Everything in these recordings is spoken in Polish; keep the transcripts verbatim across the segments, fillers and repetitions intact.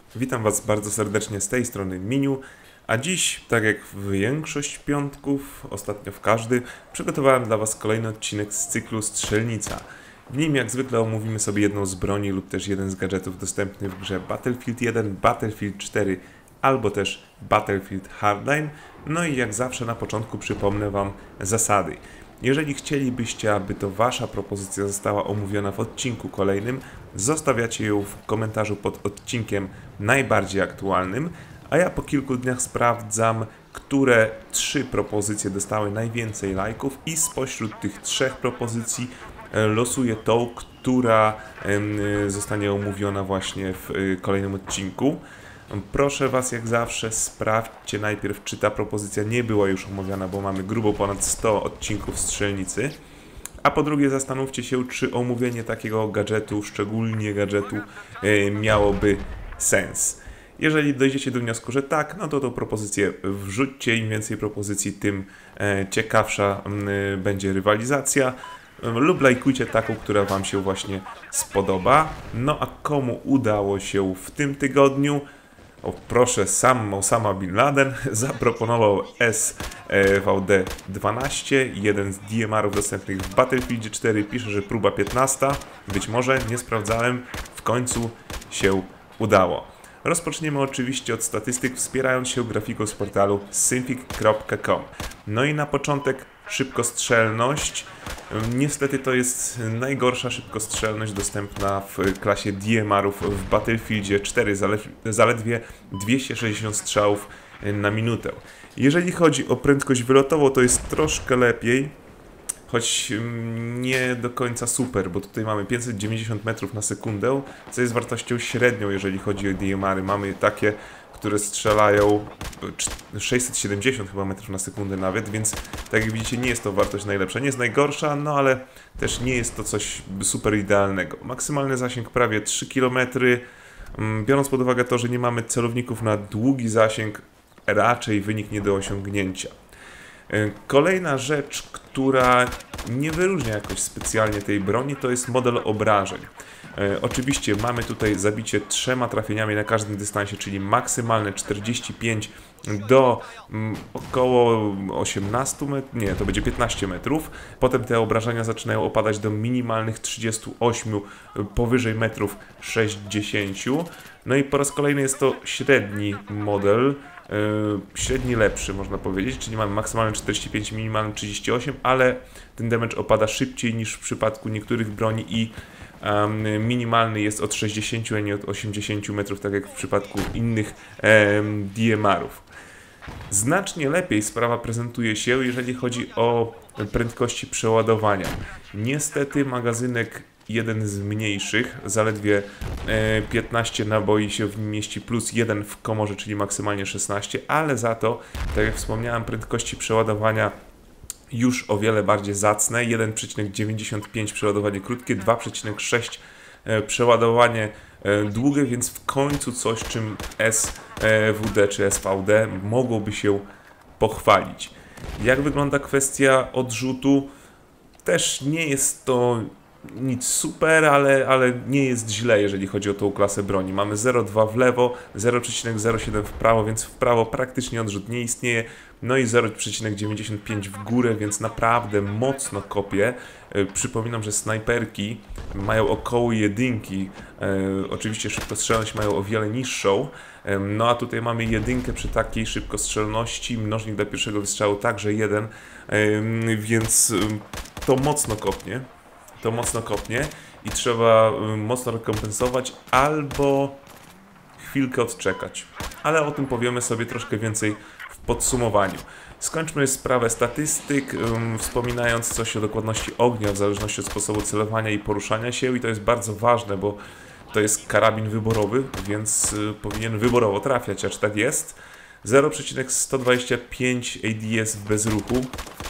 Witam Was bardzo serdecznie z tej strony Miniu, a dziś, tak jak w większość piątków, ostatnio w każdy, przygotowałem dla Was kolejny odcinek z cyklu Strzelnica. W nim jak zwykle omówimy sobie jedną z broni lub też jeden z gadżetów dostępnych w grze Battlefield jeden, Battlefield cztery albo też Battlefield Hardline. No i jak zawsze na początku przypomnę Wam zasady. Jeżeli chcielibyście, aby to Wasza propozycja została omówiona w odcinku kolejnym, zostawiacie ją w komentarzu pod odcinkiem najbardziej aktualnym, a ja po kilku dniach sprawdzam, które trzy propozycje dostały najwięcej lajków i spośród tych trzech propozycji losuję tą, która zostanie omówiona właśnie w kolejnym odcinku. Proszę Was, jak zawsze, sprawdźcie najpierw, czy ta propozycja nie była już omawiana, bo mamy grubo ponad sto odcinków Strzelnicy. A po drugie, zastanówcie się, czy omówienie takiego gadżetu, szczególnie gadżetu, miałoby sens. Jeżeli dojdziecie do wniosku, że tak, no to tą propozycję wrzućcie. Im więcej propozycji, tym ciekawsza będzie rywalizacja. Lub lajkujcie taką, która Wam się właśnie spodoba. No a komu udało się w tym tygodniu? O proszę, sam Osama Bin Laden zaproponował S V D dwanaście, jeden z D M R-ów dostępnych w Battlefield cztery. Pisze, że próba piętnasta. Być może, nie sprawdzałem. W końcu się udało. Rozpoczniemy oczywiście od statystyk, wspierając się grafiką z portalu synfig kropka com. No i na początek szybkostrzelność. Niestety to jest najgorsza szybkostrzelność dostępna w klasie D M R-ów w Battlefieldzie cztery, zaledwie dwieście sześćdziesiąt strzałów na minutę. Jeżeli chodzi o prędkość wylotową, to jest troszkę lepiej, choć nie do końca super, bo tutaj mamy pięćset dziewięćdziesiąt metrów na sekundę, co jest wartością średnią, jeżeli chodzi o D M R-y. Mamy takie, które strzelają sześćset siedemdziesiąt chyba metrów na sekundę nawet, więc tak jak widzicie, nie jest to wartość najlepsza. Nie jest najgorsza, no ale też nie jest to coś super idealnego. Maksymalny zasięg prawie trzy kilometry. Biorąc pod uwagę to, że nie mamy celowników na długi zasięg, raczej wynik nie do osiągnięcia. Kolejna rzecz, która nie wyróżnia jakoś specjalnie tej broni, to jest model obrażeń. E, oczywiście mamy tutaj zabicie trzema trafieniami na każdym dystansie, czyli maksymalne czterdzieści pięć do mm, około osiemnastu metrów, nie, to będzie piętnaście metrów. Potem te obrażenia zaczynają opadać do minimalnych trzydziestu ośmiu, powyżej metrów sześćdziesięciu. No i po raz kolejny jest to średni model. Yy, średni lepszy, można powiedzieć, czyli mamy maksymalny czterdzieści pięć, minimalny trzydzieści osiem, ale ten damage opada szybciej niż w przypadku niektórych broni i um, minimalny jest od sześćdziesięciu, a nie od osiemdziesięciu metrów, tak jak w przypadku innych um, D M R-ów. Znacznie lepiej sprawa prezentuje się, jeżeli chodzi o prędkości przeładowania. Niestety magazynek jeden z mniejszych, zaledwie piętnaście naboi się w nim mieści, plus jeden w komorze, czyli maksymalnie szesnaście, ale za to, tak jak wspomniałem, prędkości przeładowania już o wiele bardziej zacne. jeden przecinek dziewięćdziesiąt pięć przeładowanie krótkie, dwa przecinek sześć przeładowanie długie, więc w końcu coś, czym S W D czy S V D mogłoby się pochwalić. Jak wygląda kwestia odrzutu? Też nie jest to nic super, ale, ale nie jest źle, jeżeli chodzi o tą klasę broni. Mamy zero przecinek dwa w lewo, zero przecinek zero siedem w prawo, więc w prawo praktycznie odrzut nie istnieje. No i zero przecinek dziewięćdziesiąt pięć w górę, więc naprawdę mocno kopie. E, przypominam, że snajperki mają około jedynki. E, oczywiście szybkostrzelność mają o wiele niższą. E, no a tutaj mamy jedynkę przy takiej szybkostrzelności. Mnożnik dla pierwszego wystrzału także jeden, e, więc e, to mocno kopnie. To mocno kopnie i trzeba mocno rekompensować albo chwilkę odczekać. Ale o tym powiemy sobie troszkę więcej w podsumowaniu. Skończmy sprawę statystyk, um, wspominając coś o dokładności ognia w zależności od sposobu celowania i poruszania się, i to jest bardzo ważne, bo to jest karabin wyborowy, więc y, powinien wyborowo trafiać, acz tak jest. zero przecinek sto dwadzieścia pięć A D S w bezruchu.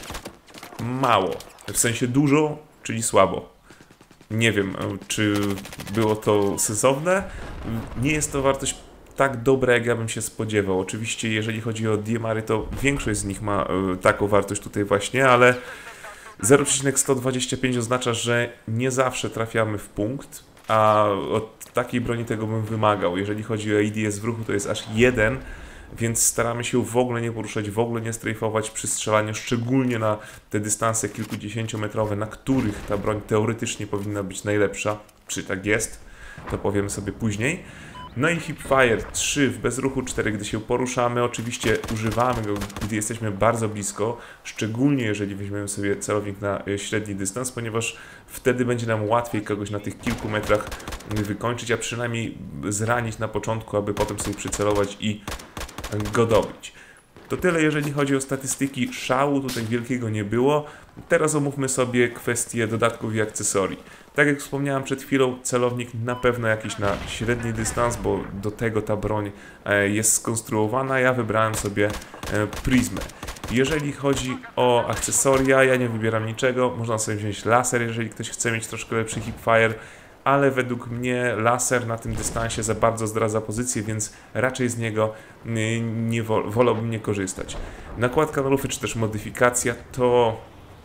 Mało. W sensie dużo, czyli słabo. Nie wiem, czy było to sensowne. Nie jest to wartość tak dobra, jak ja bym się spodziewał. Oczywiście, jeżeli chodzi o D M R-y, to większość z nich ma taką wartość tutaj właśnie, ale zero przecinek sto dwadzieścia pięć oznacza, że nie zawsze trafiamy w punkt. a od takiej broni tego bym wymagał. Jeżeli chodzi o A D S w ruchu, to jest aż jeden, więc staramy się w ogóle nie poruszać, w ogóle nie strajfować przy strzelaniu, szczególnie na te dystanse kilkudziesięciometrowe, na których ta broń teoretycznie powinna być najlepsza. Czy tak jest, to powiemy sobie później. No i Hipfire trzy w bezruchu, cztery gdy się poruszamy. Oczywiście używamy go, gdy jesteśmy bardzo blisko, szczególnie jeżeli weźmiemy sobie celownik na średni dystans, ponieważ wtedy będzie nam łatwiej kogoś na tych kilku metrach wykończyć, a przynajmniej zranić na początku, aby potem sobie przycelować i go dobić. To tyle, jeżeli chodzi o statystyki. Szału tutaj wielkiego nie było. Teraz omówmy sobie kwestie dodatków i akcesorii. Tak jak wspomniałem przed chwilą, celownik na pewno jakiś na średni dystans, bo do tego ta broń jest skonstruowana. Ja wybrałem sobie prizmę. Jeżeli chodzi o akcesoria, ja nie wybieram niczego. Można sobie wziąć laser, jeżeli ktoś chce mieć troszkę lepszy hipfire, ale według mnie laser na tym dystansie za bardzo zdradza pozycję, więc raczej z niego nie, nie wol, wolałbym nie korzystać. Nakładka na lufę, czy też modyfikacja, to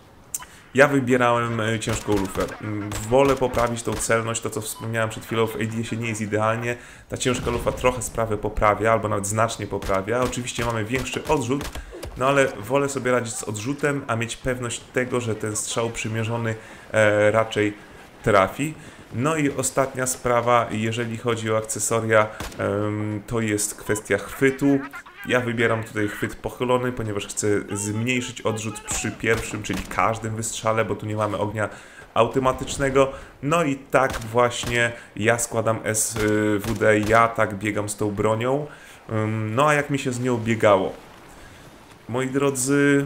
ja wybierałem ciężką lufę. Wolę poprawić tą celność, to co wspomniałem przed chwilą, w A D S-ie nie jest idealnie. Ta ciężka lufa trochę sprawę poprawia, albo nawet znacznie poprawia. Oczywiście mamy większy odrzut, no ale wolę sobie radzić z odrzutem, a mieć pewność tego, że ten strzał przymierzony e, raczej trafi. No i ostatnia sprawa, jeżeli chodzi o akcesoria, to jest kwestia chwytu. Ja wybieram tutaj chwyt pochylony, ponieważ chcę zmniejszyć odrzut przy pierwszym, czyli każdym wystrzale, bo tu nie mamy ognia automatycznego. No i tak właśnie ja składam S W D, ja tak biegam z tą bronią. No a jak mi się z nią biegało? Moi drodzy,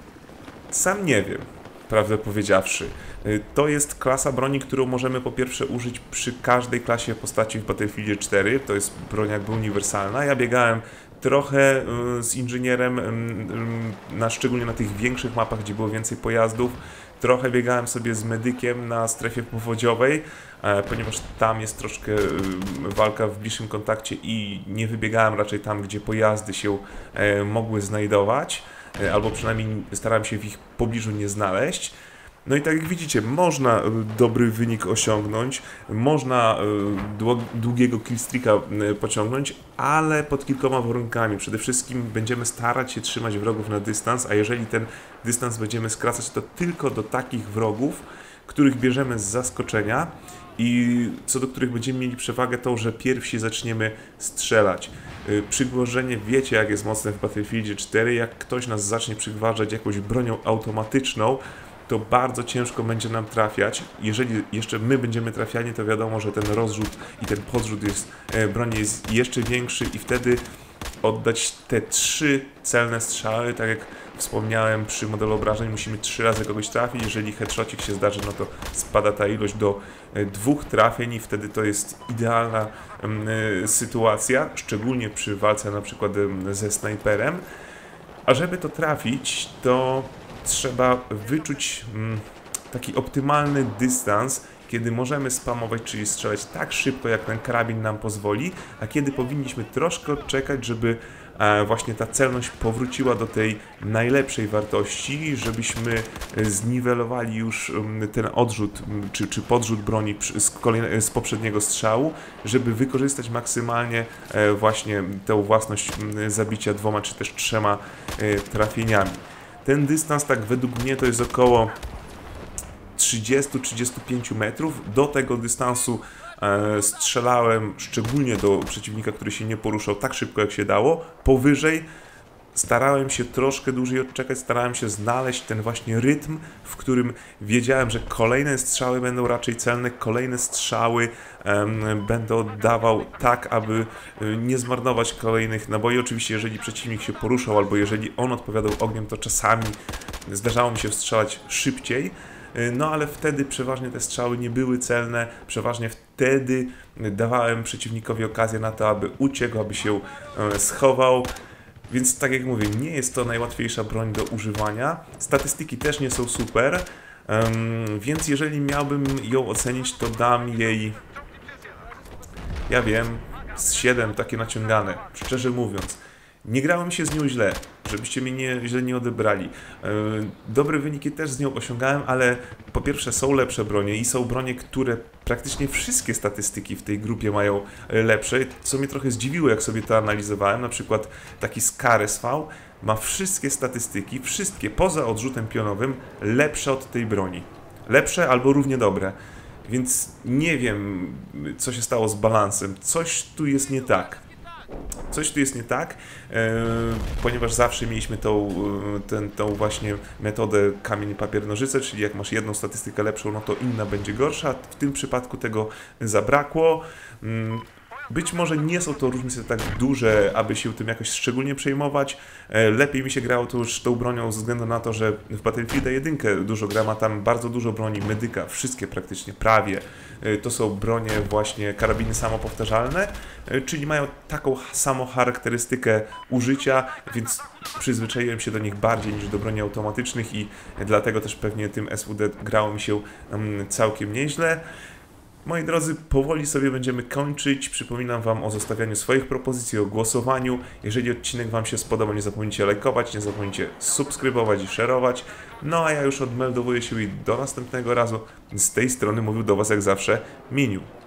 sam nie wiem, prawdę powiedziawszy. To jest klasa broni, którą możemy po pierwsze użyć przy każdej klasie postaci w Battlefieldzie cztery. To jest broń jakby uniwersalna. Ja biegałem trochę z inżynierem, na, szczególnie na tych większych mapach, gdzie było więcej pojazdów. Trochę biegałem sobie z medykiem na strefie powodziowej, ponieważ tam jest troszkę walka w bliższym kontakcie i nie wybiegałem raczej tam, gdzie pojazdy się mogły znajdować, albo przynajmniej starałem się w ich pobliżu nie znaleźć. No i tak jak widzicie, można dobry wynik osiągnąć, można długiego killstreaka pociągnąć, ale pod kilkoma warunkami. Przede wszystkim będziemy starać się trzymać wrogów na dystans, a jeżeli ten dystans będziemy skracać, to tylko do takich wrogów, których bierzemy z zaskoczenia i co do których będziemy mieli przewagę tą, że pierwsi zaczniemy strzelać. Przygwożdżenie, wiecie jak jest mocne w Battlefieldzie cztery, jak ktoś nas zacznie przygważać jakąś bronią automatyczną, to bardzo ciężko będzie nam trafiać. Jeżeli jeszcze my będziemy trafiani, to wiadomo, że ten rozrzut i ten podrzut jest, e, broni jest jeszcze większy i wtedy oddać te trzy celne strzały, tak jak wspomniałem przy modelu obrażeń, musimy trzy razy kogoś trafić. Jeżeli headshotик się zdarzy, no to spada ta ilość do e, dwóch trafień i wtedy to jest idealna e, sytuacja, szczególnie przy walce na przykład e, ze snajperem. A żeby to trafić, to trzeba wyczuć mm, taki optymalny dystans, kiedy możemy spamować, czyli strzelać tak szybko, jak ten karabin nam pozwoli, a kiedy powinniśmy troszkę odczekać, żeby e, właśnie ta celność powróciła do tej najlepszej wartości, żebyśmy zniwelowali już um, ten odrzut, um, czy, czy podrzut broni z, kolejne, z poprzedniego strzału, żeby wykorzystać maksymalnie e, właśnie tę własność um, zabicia dwoma, czy też trzema e, trafieniami. Ten dystans, tak według mnie, to jest około trzydzieści do trzydziestu pięciu metrów. Do tego dystansu e, strzelałem szczególnie do przeciwnika, który się nie poruszał tak szybko, jak się dało. Powyżej starałem się troszkę dłużej odczekać, starałem się znaleźć ten właśnie rytm, w którym wiedziałem, że kolejne strzały będą raczej celne, kolejne strzały um, będę oddawał tak, aby nie zmarnować kolejnych naboi. Oczywiście, jeżeli przeciwnik się poruszał, albo jeżeli on odpowiadał ogniem, to czasami zdarzało mi się strzelać szybciej, no ale wtedy przeważnie te strzały nie były celne, przeważnie wtedy dawałem przeciwnikowi okazję na to, aby uciekł, aby się schował. Więc tak jak mówię, nie jest to najłatwiejsza broń do używania. Statystyki też nie są super, um, więc jeżeli miałbym ją ocenić, to dam jej, ja wiem, z siedem takie naciągane, szczerze mówiąc. Nie grałem się z nią źle, żebyście mnie nie, źle nie odebrali. Yy, dobre wyniki też z nią osiągałem, ale po pierwsze są lepsze bronie i są bronie, które praktycznie wszystkie statystyki w tej grupie mają lepsze, co mnie trochę zdziwiło, jak sobie to analizowałem. Na przykład taki Scar S V ma wszystkie statystyki, wszystkie poza odrzutem pionowym, lepsze od tej broni. Lepsze albo równie dobre. Więc nie wiem, co się stało z balansem. Coś tu jest nie tak. Coś tu jest nie tak, e, ponieważ zawsze mieliśmy tą, ten, tą właśnie metodę kamień, papier, nożyce, czyli jak masz jedną statystykę lepszą, no to inna będzie gorsza. W tym przypadku tego zabrakło. Mm. Być może nie są to różnice tak duże, aby się tym jakoś szczególnie przejmować. Lepiej mi się grało to już tą bronią ze względu na to, że w Battlefield jeden dużo gra, ma tam bardzo dużo broni medyka, wszystkie praktycznie, prawie. To są bronie właśnie karabiny samopowtarzalne, czyli mają taką samą charakterystykę użycia, więc przyzwyczaiłem się do nich bardziej niż do broni automatycznych i dlatego też pewnie tym S W D grało mi się całkiem nieźle. Moi drodzy, powoli sobie będziemy kończyć. Przypominam Wam o zostawianiu swoich propozycji, o głosowaniu. Jeżeli odcinek Wam się spodoba, nie zapomnijcie lajkować, nie zapomnijcie subskrybować i szerować. No a ja już odmeldowuję się i do następnego razu. Z tej strony mówił do Was jak zawsze Miniu.